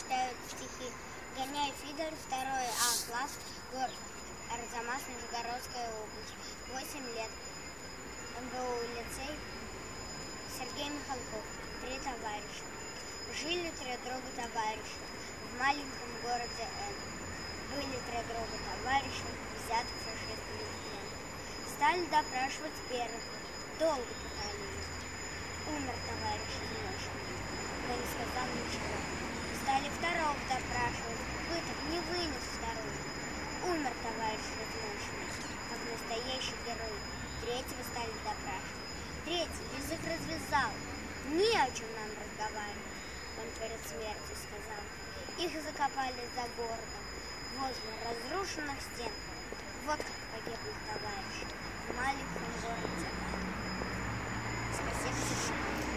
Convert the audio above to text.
читают стихи. Гоняю Фидор, 2 класс, город Арзамас, Нижегородская область. 8 лет. МГУ лицей. Сергей Михалков. 3 товарища. Жили 3 друга товарища в маленьком городе Н. Были 3 друга товарища, взяты фашистами в плен. Стали допрашивать первых, долго пытали их. Умер товарищ из ночи, но не сказал ничего. Стали второго допрашивать, пыток не вынес второй. Умер товарищ из ночи, как настоящий герой. Третьего стали допрашивать. Третий язык развязал, не о чем нам разговаривать. Он перед смертью сказал. Их закопали за городом, возле разрушенных стен. Вот как погибнут товарищи в маленьком городе. Спасибо.